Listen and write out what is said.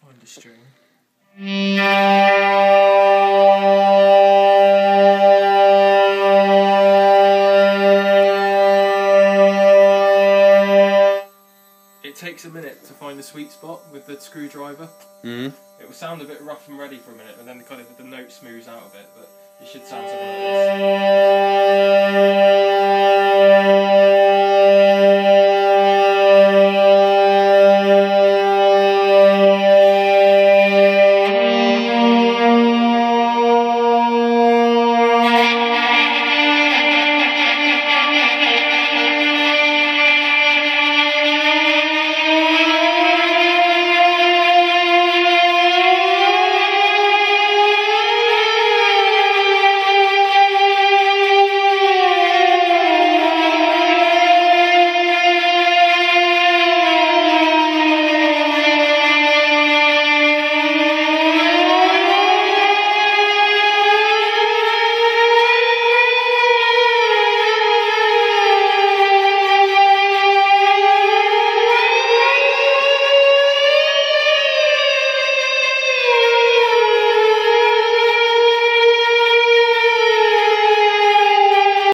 Find a string. It takes a minute to find the sweet spot with the screwdriver. It will sound a bit rough and ready for a minute, and then the note smooths out a bit, but it should sound something like this.